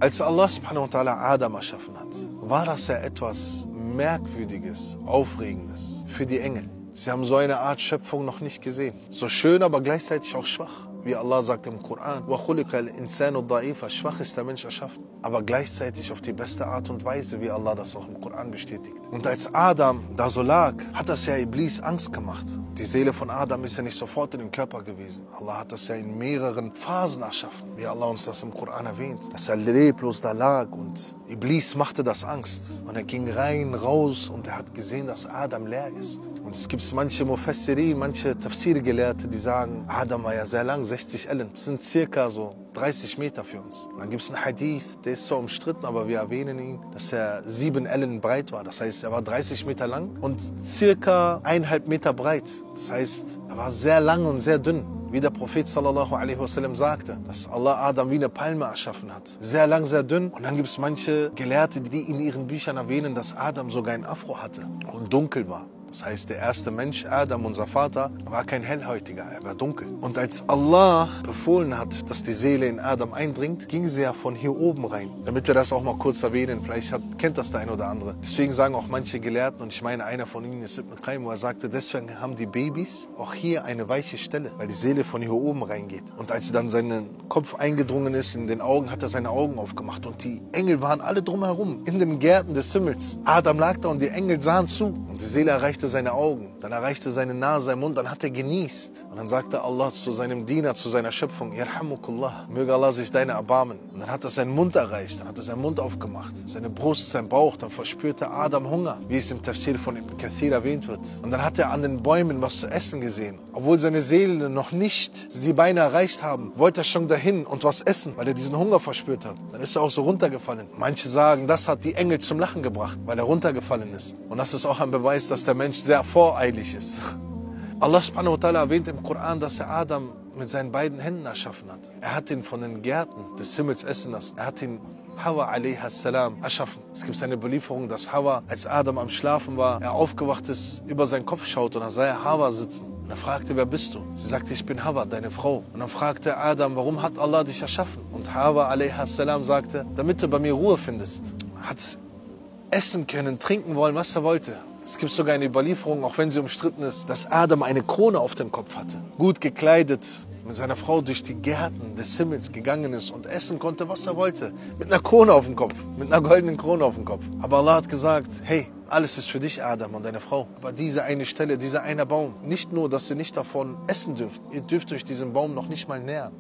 Als Allah subhanahu wa ta'ala Adam erschaffen hat, war das ja etwas Merkwürdiges, Aufregendes für die Engel. Sie haben so eine Art Schöpfung noch nicht gesehen. So schön, aber gleichzeitig auch schwach. Wie Allah sagt im Koran, وَخُلِقَ الْإِنسَانُ ضَعِيفًا, schwach ist der Mensch erschaffen. Aber gleichzeitig auf die beste Art und Weise, wie Allah das auch im Koran bestätigt. Und als Adam da so lag, hat das ja Iblis Angst gemacht. Die Seele von Adam ist ja nicht sofort in dem Körper gewesen. Allah hat das ja in mehreren Phasen erschaffen, wie Allah uns das im Koran erwähnt. Dass er leblos da lag und Iblis machte das Angst. Und er ging rein, raus und er hat gesehen, dass Adam leer ist. Und es gibt manche Mufassirin, manche Tafsir-Gelehrte, die sagen, Adam war ja sehr lang, 60 Ellen. Das sind circa so 30 Meter für uns. Und dann gibt es einen Hadith, der ist zwar umstritten, aber wir erwähnen ihn, dass er 7 Ellen breit war. Das heißt, er war 30 Meter lang und circa 1,5 Meter breit. Das heißt, er war sehr lang und sehr dünn. Wie der Prophet sallallahu alaihi wasallam sagte, dass Allah Adam wie eine Palme erschaffen hat. Sehr lang, sehr dünn. Und dann gibt es manche Gelehrte, die in ihren Büchern erwähnen, dass Adam sogar ein Afro hatte und dunkel war. Das heißt, der erste Mensch, Adam, unser Vater, war kein Hellhäutiger, er war dunkel. Und als Allah befohlen hat, dass die Seele in Adam eindringt, ging sie ja von hier oben rein. Damit wir das auch mal kurz erwähnen, vielleicht kennt das der ein oder andere. Deswegen sagen auch manche Gelehrten, und ich meine, einer von ihnen ist Ibn Qayyim, wo er sagte, deswegen haben die Babys auch hier eine weiche Stelle, weil die Seele von hier oben reingeht. Und als sie dann seinen Kopf eingedrungen ist, in den Augen, hat er seine Augen aufgemacht. Und die Engel waren alle drumherum, in den Gärten des Himmels. Adam lag da und die Engel sahen zu. Und die Seele erreichte seine Augen, dann erreichte seine Nase, seinen Mund, dann hat er genießt. Und dann sagte Allah zu seinem Diener, zu seiner Schöpfung, Yarhamukullah, möge Allah sich deine erbarmen. Und dann hat er seinen Mund erreicht, dann hat er seinen Mund aufgemacht, seine Brust, sein Bauch, dann verspürte Adam Hunger, wie es im Tafsir von Ibn Kathir erwähnt wird. Und dann hat er an den Bäumen was zu essen gesehen. Obwohl seine Seele noch nicht die Beine erreicht haben, wollte er schon dahin und was essen, weil er diesen Hunger verspürt hat. Dann ist er auch so runtergefallen. Manche sagen, das hat die Engel zum Lachen gebracht, weil er runtergefallen ist. Und das ist auch ein Beweis, dass der Mensch sehr voreilig ist. Allah subhanahu wa ta'ala erwähnt im Koran, dass er Adam mit seinen beiden Händen erschaffen hat. Er hat ihn von den Gärten des Himmels essen lassen. Er hat ihn Hawa alaiha salam erschaffen. Es gibt eine Überlieferung, dass Hawa, als Adam am Schlafen war, er aufgewacht ist, über seinen Kopf schaut und da sah er Hawa sitzen. Und er fragte, wer bist du? Sie sagte, ich bin Hawa, deine Frau. Und dann fragte Adam, warum hat Allah dich erschaffen? Und Hawa alaiha salam sagte, damit du bei mir Ruhe findest. Er hat essen können, trinken wollen, was er wollte. Es gibt sogar eine Überlieferung, auch wenn sie umstritten ist, dass Adam eine Krone auf dem Kopf hatte. Gut gekleidet, mit seiner Frau durch die Gärten des Himmels gegangen ist und essen konnte, was er wollte. Mit einer Krone auf dem Kopf, mit einer goldenen Krone auf dem Kopf. Aber Allah hat gesagt, hey, alles ist für dich, Adam und deine Frau. Aber diese eine Stelle, dieser eine Baum, nicht nur, dass ihr nicht davon essen dürft, ihr dürft euch diesem Baum noch nicht mal nähern.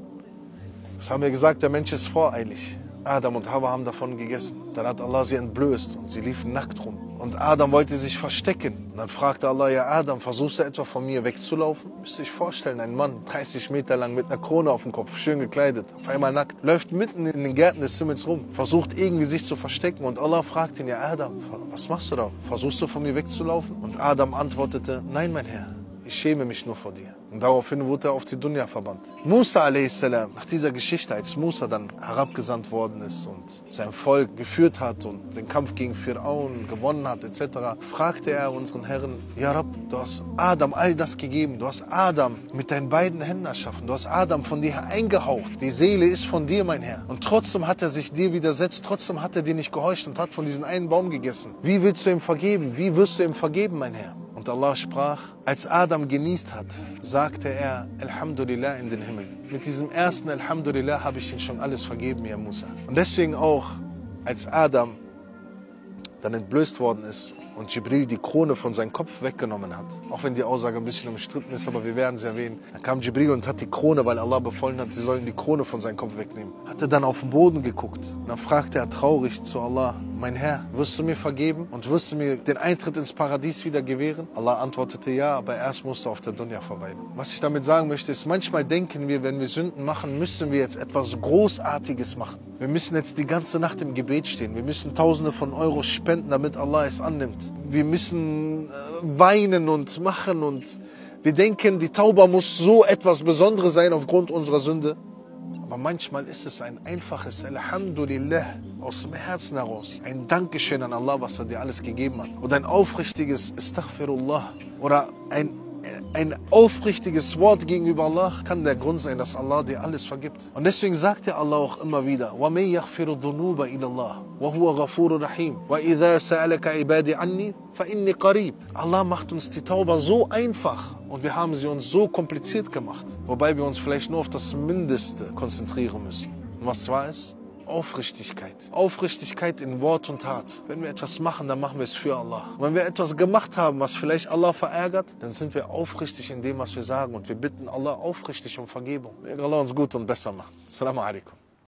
Das haben wir gesagt, der Mensch ist voreilig. Adam und Hawa haben davon gegessen. Dann hat Allah sie entblößt und sie liefen nackt rum. Und Adam wollte sich verstecken. Und dann fragte Allah, ja Adam, versuchst du etwa von mir wegzulaufen? Müsst ihr euch vorstellen, ein Mann, 30 Meter lang mit einer Krone auf dem Kopf, schön gekleidet, auf einmal nackt, läuft mitten in den Gärten des Himmels rum, versucht irgendwie sich zu verstecken. Und Allah fragt ihn, ja Adam, was machst du da? Versuchst du von mir wegzulaufen? Und Adam antwortete, nein mein Herr, ich schäme mich nur vor dir. Und daraufhin wurde er auf die Dunya verbannt. Musa a.s., nach dieser Geschichte, als Musa dann herabgesandt worden ist und sein Volk geführt hat und den Kampf gegen Fir'aun gewonnen hat etc., fragte er unseren Herrn, Ja Rabb, du hast Adam all das gegeben, du hast Adam mit deinen beiden Händen erschaffen, du hast Adam von dir eingehaucht, die Seele ist von dir, mein Herr. Und trotzdem hat er sich dir widersetzt, trotzdem hat er dir nicht gehorcht und hat von diesem einen Baum gegessen. Wie willst du ihm vergeben? Wie wirst du ihm vergeben, mein Herr? Und Allah sprach, als Adam genießt hat, sagte er, Alhamdulillah in den Himmel. Mit diesem ersten Alhamdulillah habe ich ihm schon alles vergeben, ja Musa. Und deswegen auch, als Adam dann entblößt worden ist und Jibril die Krone von seinem Kopf weggenommen hat, auch wenn die Aussage ein bisschen umstritten ist, aber wir werden sie erwähnen, dann kam Jibril und hat die Krone, weil Allah befohlen hat, sie sollen die Krone von seinem Kopf wegnehmen, hat er dann auf den Boden geguckt und dann fragte er traurig zu Allah, mein Herr, wirst du mir vergeben und wirst du mir den Eintritt ins Paradies wieder gewähren? Allah antwortete ja, aber erst musst du auf der Dunya verweilen. Was ich damit sagen möchte, ist, manchmal denken wir, wenn wir Sünden machen, müssen wir jetzt etwas Großartiges machen. Wir müssen jetzt die ganze Nacht im Gebet stehen. Wir müssen Tausende von Euro spenden, damit Allah es annimmt. Wir müssen weinen und machen und wir denken, die Tauba muss so etwas Besonderes sein aufgrund unserer Sünde. Aber manchmal ist es ein einfaches Alhamdulillah aus dem Herzen heraus. Ein Dankeschön an Allah, was er dir alles gegeben hat. Oder ein aufrichtiges Astaghfirullah. Oder ein ein aufrichtiges Wort gegenüber Allah kann der Grund sein, dass Allah dir alles vergibt. Und deswegen sagt ja Allah auch immer wieder, وَمَن يَغْفِرُ الذُّنُوبَ إِلَى اللَّهِ وَهُوَ غَفُورٌ رَحِيمٌ وَإِذَا سَأَلَكَ عِبَادِي عَنِّي فَإِنِّي قَرِيبٌ. Allah macht uns die Tauba so einfach und wir haben sie uns so kompliziert gemacht, wobei wir uns vielleicht nur auf das Mindeste konzentrieren müssen. Und was war es? Aufrichtigkeit. Aufrichtigkeit in Wort und Tat. Wenn wir etwas machen, dann machen wir es für Allah. Und wenn wir etwas gemacht haben, was vielleicht Allah verärgert, dann sind wir aufrichtig in dem, was wir sagen. Und wir bitten Allah aufrichtig um Vergebung. Möge Allah uns gut und besser machen. Assalamu alaikum.